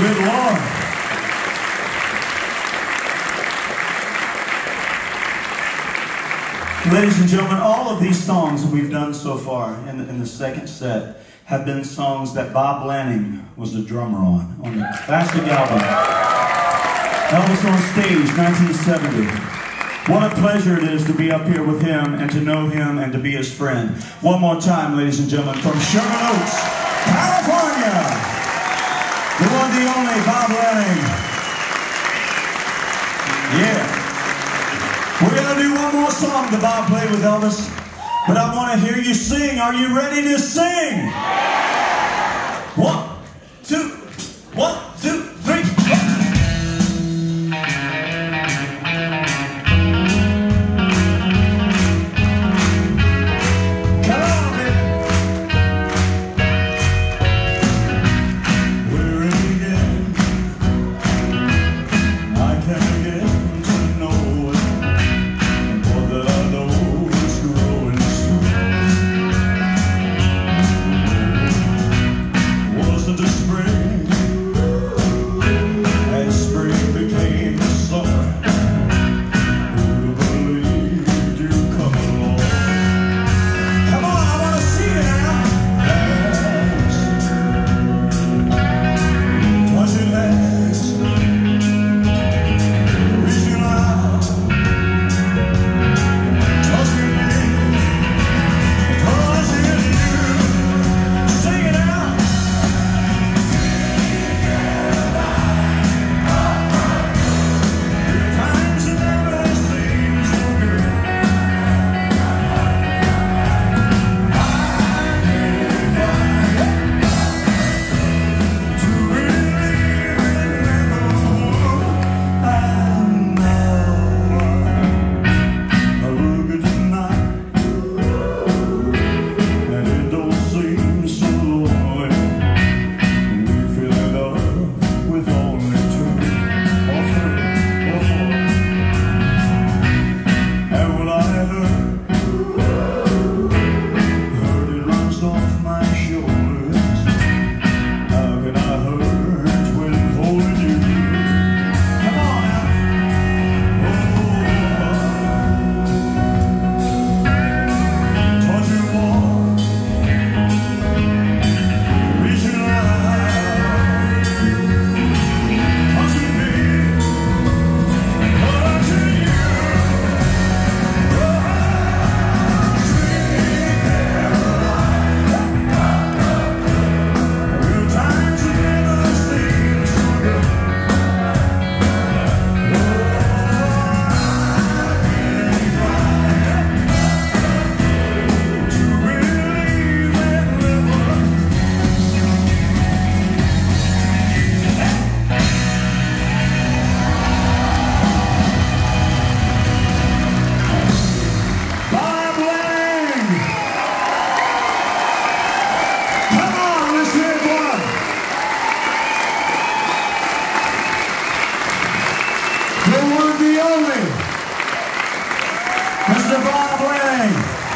Good Lord. Ladies and gentlemen, all of these songs that we've done so far in the second set have been songs that Bob Lanning was the drummer on the classic album. Elvis on Stage, 1970. What a pleasure it is to be up here with him and to know him and to be his friend. One more time, ladies and gentlemen, from Sherman Oaks, California, the one, the only, Bob Lanning. Yeah. We're going to do one more song that Bob played with Elvis, but I want to hear you sing. Are you ready to sing? One, two, three. Come on, baby. We're in again. I can't get to know it. More that I know is growing slow. Wasn't a spring, and spring became the summer. Who'd have believed you'd come along? Come on, I want to see you now. Touching hands, reaching out, touching me, touching you. Sing it out. Times have never seemed so good. To believe in never would. And now I look at tonight, and it don't seem so lonely. We feel in love with only two or three or four. And what I heard it runs off my shoulders. How can I hurt when holding you? Come on now. Touching warm, reaching out, touching me, touching you. Real times have never seemed so good. To believe in never. Bob Lanning! Come on, let's hear one. The one, the only, Mr. Bob Lanning.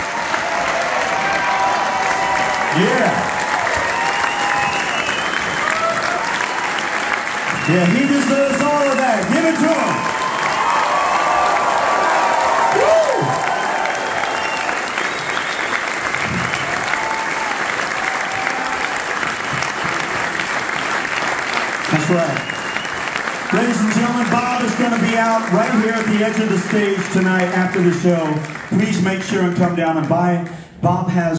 Yeah. Yeah, he deserves all of that. Give it to him. Woo! That's right. Ladies and gentlemen, Bob is going to be out right here at the edge of the stage tonight after the show. Please make sure and come down and buy. Bob has